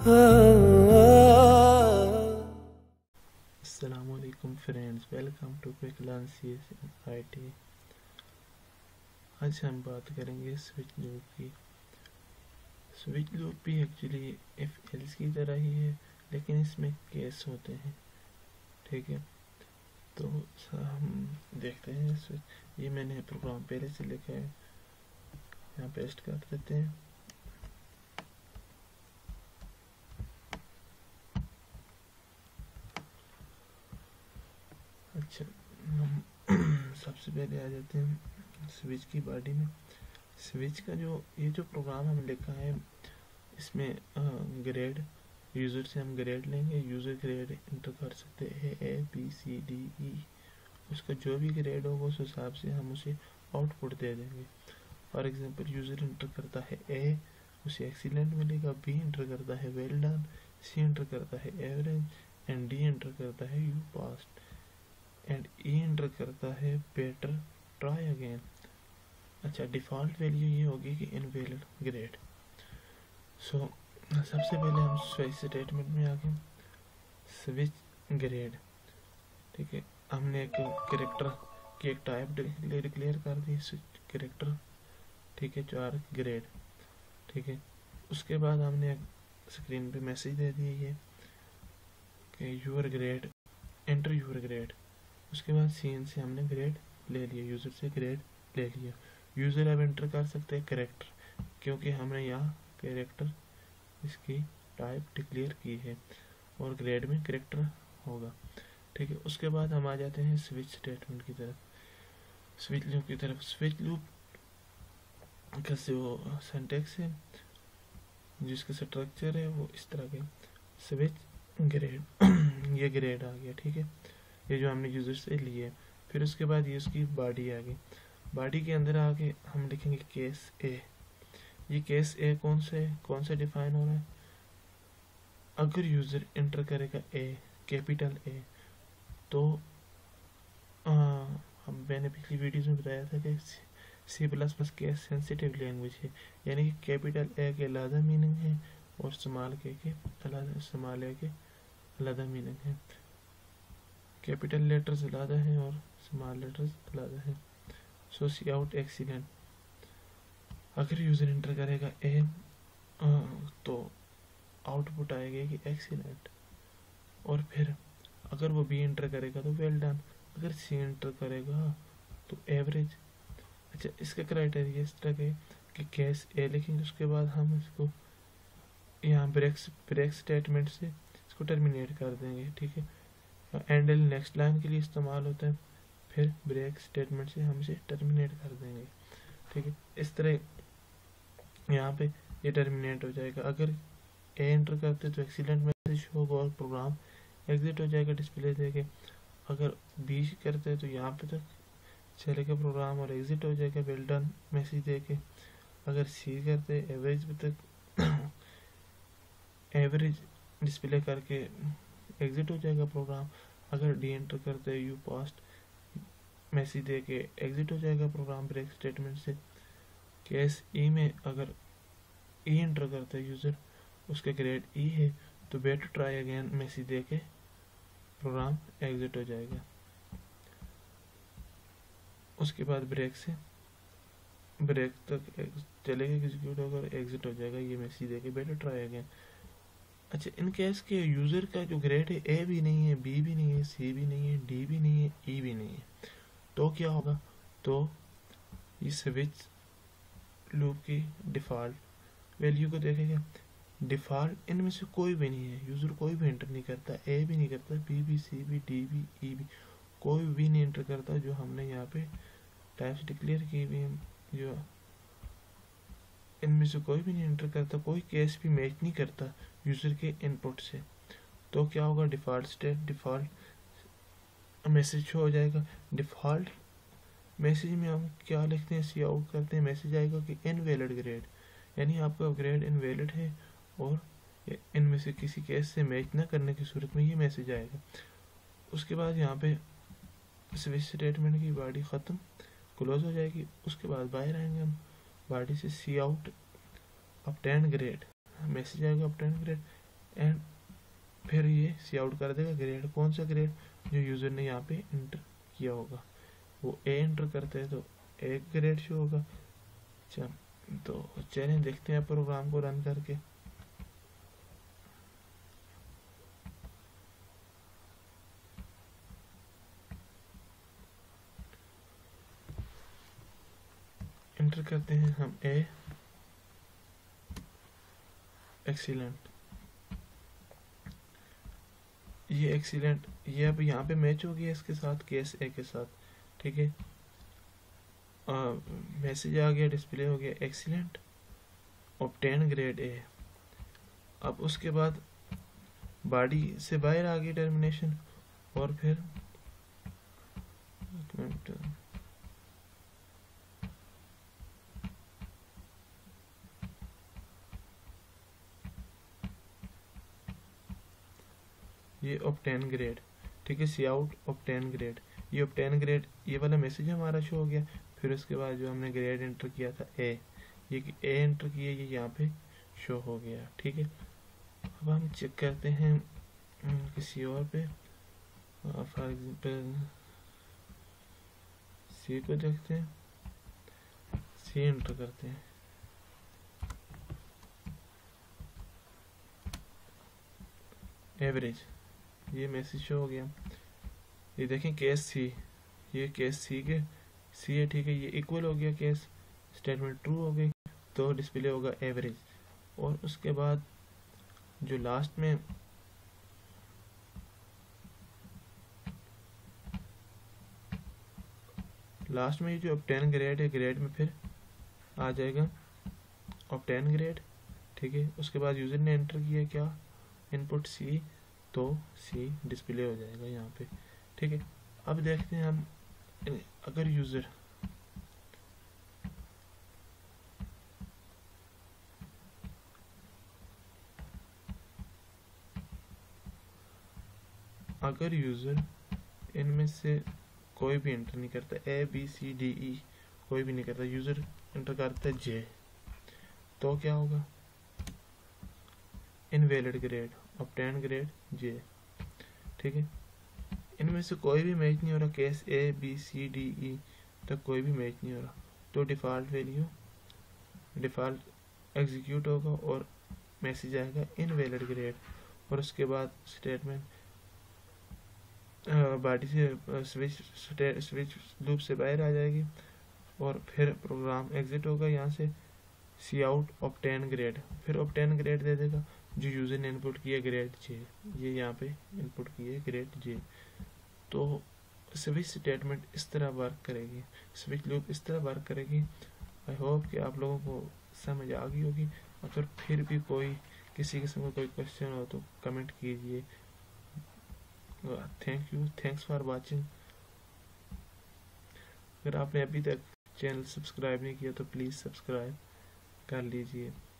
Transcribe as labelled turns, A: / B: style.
A: अस्सलामुअलैकुम friends, welcome to quick learn CS IT। आज हम बात करेंगे स्विच लूप की। स्विच लूप भी एक्चुअली इफ एल्स की तरह ही है, लेकिन इसमें केस होते हैं। ठीक है, तो हम देखते हैं स्विच। ये मैंने प्रोग्राम पहले से लिखा है, यहाँ पेस्ट कर देते हैं। अच्छा, हम सबसे पहले आ जाते हैं स्विच की बॉडी में। स्विच का ये जो प्रोग्राम हम लिखा है, इसमें ग्रेड यूज़र से हम ग्रेड लेंगे। यूज़र ग्रेड इंटर कर सकते हैं ABCDE। उसका जो भी ग्रेड होगा उस हिसाब से हम उसे आउटपुट दे देंगे। फॉर एग्जांपल, यूज़र इंटर करता है A, उसे एक्सीलेंट मिलेगा। B इंटर करता है वेल डन। C इंटर करता है एवरेज। एंड D इंटर करता है you passed. And E enter करता है बेटर ट्राई अगेन। अच्छा, डिफ़ॉल्ट वैल्यू ये होगी कि इनवैलिड ग्रेड। सो सबसे पहले हम स्विच स्टेटमेंट में आ गए। स्विच ग्रेड, ठीक है, हमने एक कैरेक्टर की एक टाइप डिक्लेयर कर दी, स्विच कैरेक्टर। ठीक है, 4 ग्रेड। ठीक है, उसके बाद हमने स्क्रीन पे मैसेज दे दिया ये कि your grade, enter your grade. उसके बाद सीन से हमने ग्रेड ले लिया, यूज़र से ग्रेड ले लिया। यूज़र अब एंटर कर सकते हैं कैरेक्टर, क्योंकि हमने यहाँ कैरेक्टर इसकी टाइप डिक्लेयर की है और ग्रेड में कैरेक्टर होगा। ठीक है, उसके बाद हम आ जाते हैं स्विच स्टेटमेंट की तरफ, स्विच लूप की तरफ। स्विच लूप कैसे वो सिंटैक्स है, जिसका स्ट्रक्चर है वो इस तरह के। स्विच ग्रेड ये ग्रेड आ गया। ठीक है, ये जो हमने यूज़र से लिए। फिर उसके बाद ये उसकी बॉडी आ गई। बॉडी के अंदर आके हम लिखेंगे केस ए। ये केस ए कौन से डिफाइन हो रहा है? अगर यूज़र एंटर करेगा ए, कैपिटल ए, तो मैंने पिछली वीडियोस में बताया था कि C++ केस सेंसिटिव लैंग्वेज है, यानी कि कैपिटल ए के अलग मीनिंग है और स्मॉल ए के अलग मीनिंग है। कैपिटल लेटर्स अलग है और स्मॉल लेटर्स अलग है। सो सी आउट एक्सीलेंट, अगर यूज़र एंटर करेगा ए तो आउटपुट आएगा कि एक्सीलेंट। और फिर अगर वो बी एंटर करेगा तो वेल डन। अगर सी एंटर करेगा तो एवरेज। अच्छा, इसका क्राइटेरिया इस तरह के कि केस ए लिखेंगे, उसके बाद हम इसको यहाँ ब्रेक स्टेटमेंट से इसको टर्मिनेट कर देंगे। ठीक है, एंडल नेक्स्ट लाइन के लिए इस्तेमाल होता है, फिर ब्रेक स्टेटमेंट से हम इसे टर्मिनेट कर देंगे। ठीक है, इस तरह यहाँ पे ये टर्मिनेट हो जाएगा। अगर ए एंटर करते तो एक्सीलेंट मैसेज होगा और प्रोग्राम एग्जिट हो जाएगा डिस्प्ले देके। अगर बी करते तो यहाँ पे तक चलेगा प्रोग्राम और एग्जिट हो जाएगा वेल डन मैसेज देके। अगर सी करते एवरेज पे तक एवरेज डिस्प्ले करके एग्जिट हो जाएगा प्रोग्राम। अगर डी एंटर करते यू पास्ट मैसेज देके एग्जिट हो जाएगा प्रोग्राम ब्रेक स्टेटमेंट से। केस ई में अगर ई एंटर करता है यूज़र, उसका ग्रेड ई है, तो बेटर ट्राई अगेन मैसेज देके प्रोग्राम एग्जिट हो जाएगा। उसके बाद ब्रेक तक चलेगा, एग्जीक्यूट होगा, एग्जिट हो जाएगा, ये मैसेज देके बेटर ट्राई अगेन। अच्छा, इन केस के यूज़र का जो ग्रेड है ए भी नहीं है, बी भी नहीं है, सी भी नहीं है, डी भी नहीं है, ई भी नहीं है, तो क्या होगा? तो ये स्विच लूप की डिफ़ॉल्ट वैल्यू को देखेगा। डिफ़ॉल्ट इनमें से कोई भी नहीं है, यूज़र कोई भी एंटर नहीं करता, ए भी नहीं करता, बी भी, सी भी, डी भी, ई भी, कोई भी नहीं एंटर करता। जो हमने यहाँ पे टाइप्स डिक्लेयर की हुई हैं, जो इनमें से कोई भी नहीं एंटर करता, कोई केस भी मैच नहीं करता यूज़र के इनपुट से। तो क्या होगा? डिफ़ॉल्ट मैसेज शो हो जाएगा। डिफ़ॉल्ट मैसेज में हम क्या लिखते हैं, सी आउट करते हैं, मैसेज आएगा कि इनवैलिड ग्रेड, यानी आपका ग्रेड इनवैलिड है और इनमें से किसी केस से मैच न करने की सूरत में ये मैसेज आएगा। उसके बाद यहाँ पे स्विच स्टेटमेंट की बॉडी ख़त्म, क्लोज हो जाएगी। उसके बाद बाहर आएंगे हम, बॉडी से cout obtain grade message आएगा, अपटेन ग्रेड एंड फिर ये सी आउट कर देगा ग्रेड। कौन सा ग्रेड? जो यूज़र ने यहाँ पे इंटर किया होगा। वो ए एंटर करते हैं तो एक ग्रेड शो होगा। अच्छा, तो चलिए देखते हैं प्रोग्राम को रन करके। एंटर करते हैं हम ए, एक्सीलेंट। ये एक्सीलेंट, ये अब यहाँ पे मैच हो गया इसके साथ, केस ए के साथ, ठीक है। मैसेज आ गया, डिस्प्ले हो गया एक्सीलेंट, ऑब्टेन ग्रेड ए। अब उसके बाद बॉडी से बाहर आ गई टर्मिनेशन, और फिर एक मिनट, ये ऑब्टेन ग्रेड, ठीक है, सी आउट ऑब्टेन ग्रेड। ये ऑब्टेन ग्रेड, ये वाला मैसेज हमारा शो हो गया। फिर उसके बाद जो हमने ग्रेड एंटर किया था ए, ये ए एंटर किया, ये यहाँ पे शो हो गया, ठीक है। अब हम चेक करते हैं किसी और पे, फॉर एग्जाम्पल सी को देखते हैं, सी एंटर करते हैं, एवरेज, ये मैसेज शो हो गया। ये देखें केस सी, ये केस सी के सी है, ठीक है, ये इक्वल हो गया, केस स्टेटमेंट ट्रू हो गई, तो डिस्प्ले होगा एवरेज। और उसके बाद जो लास्ट में जो ऑब्टेन ग्रेड है, ग्रेड में फिर आ जाएगा ऑब्टेन ग्रेड, ठीक है। उसके बाद यूजर ने एंटर किया क्या, इनपुट सी, तो सी डिस्प्ले हो जाएगा यहाँ पे, ठीक है। अब देखते हैं हम, अगर यूजर इनमें से कोई भी एंटर नहीं करता, ए बी सी डी ई कोई भी नहीं करता, यूजर एंटर करता है जे, तो क्या होगा, invalid grade, obtain grade J, ठीक है। इनमें से कोई भी मैच नहीं हो रहा, case A B C D E तक कोई भी मैच नहीं हो रहा, तो डिफ़ॉल्ट एग्जीक्यूट होगा और मैसेज आएगा इनवैलिड ग्रेड। और उसके बाद स्टेटमेंट बॉडी से स्विच लूप से बाहर आ जाएगी, और फिर प्रोग्राम एग्जिट होगा यहाँ से, सी आउट ऑब्टेन ग्रेड, फिर ऑब्टेन ग्रेड दे देगा जो यूजर ने इनपुट किया ग्रेड जे, ये यहाँ पे इनपुट किए ग्रेड जे। तो स्विच स्टेटमेंट इस तरह वर्क करेगी, स्विच लूप इस तरह वर्क करेगी। आई होप कि आप लोगों को समझ आ गई होगी। अगर फिर भी कोई किसी किस्म का कोई क्वेश्चन हो तो कमेंट कीजिए। Thank you, thanks for watching. अगर आपने अभी तक चैनल सब्सक्राइब नहीं किया तो प्लीज़ सब्सक्राइब कर लीजिए।